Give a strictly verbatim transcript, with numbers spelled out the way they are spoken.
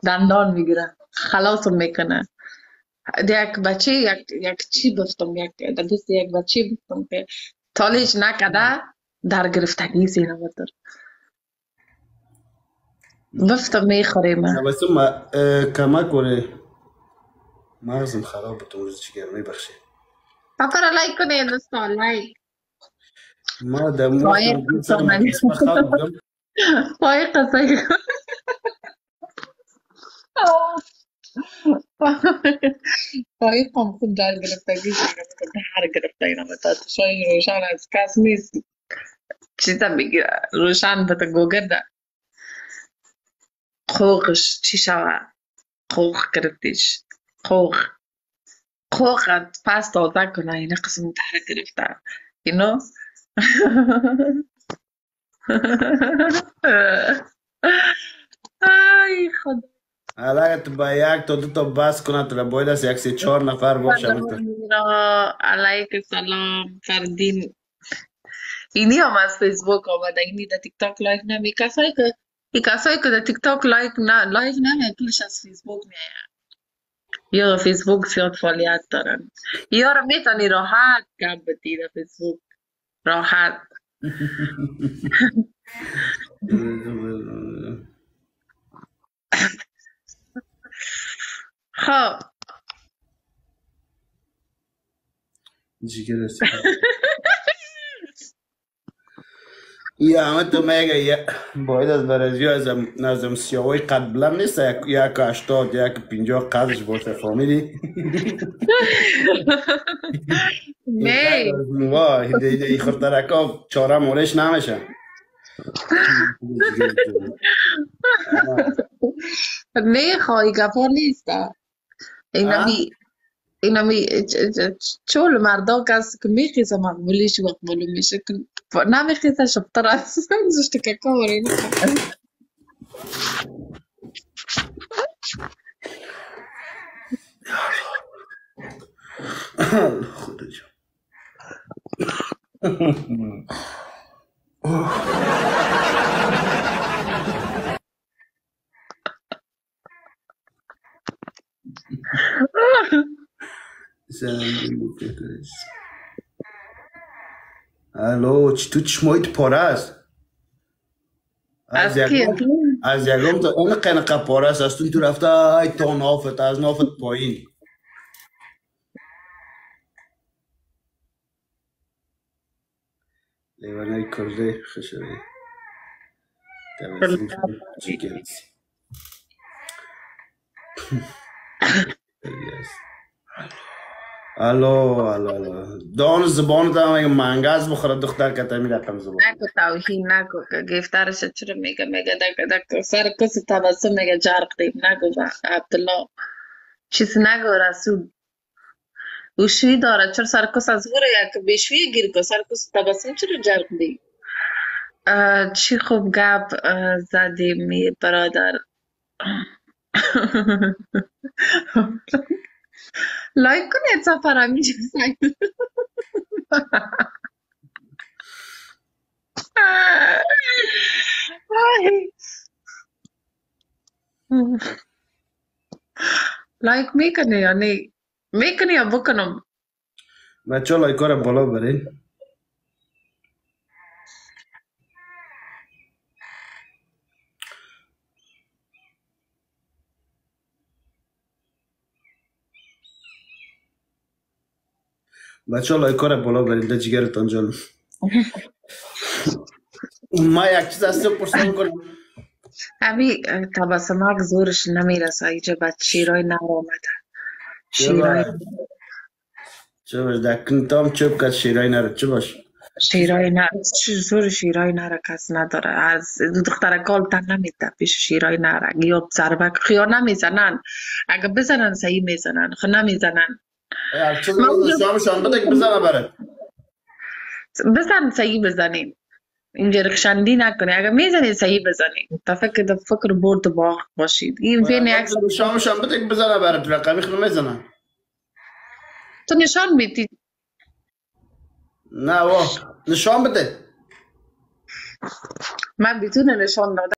دندان میگیره خلاصم میکنه. یک بچه یک یک چی گفتم یک در دست یک بچه گفتم که تالیش نکده در گرفتگی زینه بدر گفتم میخوریم. بس ما کمک کنه مغزم خراب بود اون روز چیگر میبخشی پاپا لایک کنه دوستان لایک ما در اون وقت پای دو سر قسم مکاسب خواب بودم پای قسم پای قم خود در گرفتگی زینه بدر در گرفته اینا بدر شای روشن از کس نیست چیزا میگیره روشن بده گوگل ده خوغش چی شوه خوغ گرفتیش خوغ خوغت پس تازه کنه این قسم تحره گرفته you know ای خدا حالا تو با یک تا دو تا بس کنه تو باید از یک سه چهار نفر باشه مثل میرا علیک سلام فردین اینی هم از فیسبوک آمده اینی در تیک تاک لایک نمی کسایی که این کسایی که در تیک تاک لایک نه لایک نمی کلش از فیسبوک میاد یا فیسبوک زیاد فعالیت دارن یا رو میتونی راحت گپ بدی در فیسبوک راحت خب جیگر است یا همه تو میگه یا باید از برازیل از نظم سیاوی قد بلند نیست یک یک هشتاد یک پینجاه قدش باشه فامیلی نه وای این خورترکا چاره مورش نمیشه نه خواهی گفا نیست اینمی اینمی چول مردا کس که میخیزه مقبولیش مقبولو میشه که نمیخیزه شبتر از زشت که کاری خدا جان الو تو چشمایت پاره است از یکم از یکم تا اون قنقه پاره است از تو رفته ای تا نافت از نافت پایین لیوانه کرده خشوی توسیم جیگرسی الو الو الو دان زبان تا میگه منگاز بخوره دختر که تمی رقم زبان نکو توهین نکو که گفترش چرا میگه میگه دک دک سر کسی تبسم میگه جرق دیم نگو با عبدالله چیز نگو رسول وشوی داره چرا سر کس از غره یک بشوی گیر که سر کس تبسم چرا جرق دیم چی خوب گپ زدیم می برادر لایک کنید سفر همیشه سنگ لایک میکنه یا نه میکنه یا بکنم بچه ها لایک ها رو بالا برین بچه ها لایک ها رو بالا برین ده جگرتان جان ما یک چیز از تو پرسان کنم همی تبسمک زورش نمیرسه اینجا بعد شیرای نر آمده شیرای چه باش در کنتام چوب کد شیرای نره چه باش شیرای نر زور شیرای نر کس نداره از دختر کال تن نمیده پیش شیرای نر یا سربک خیار نمیزنن اگه بزنن صحیح میزنن خب نمیزنن چه باید شامشان بده که بزنه برد بزن صحیح بزنین اینجا رخشندی نکنی اگه میزنی صحیح بزنی تا فکر دا فکر برد باخ باشید این فین یک شامشان بده که بزنه برد رقمی خود میزنن تو نشان میدی نه واه نشان بده من بدون نشان دادم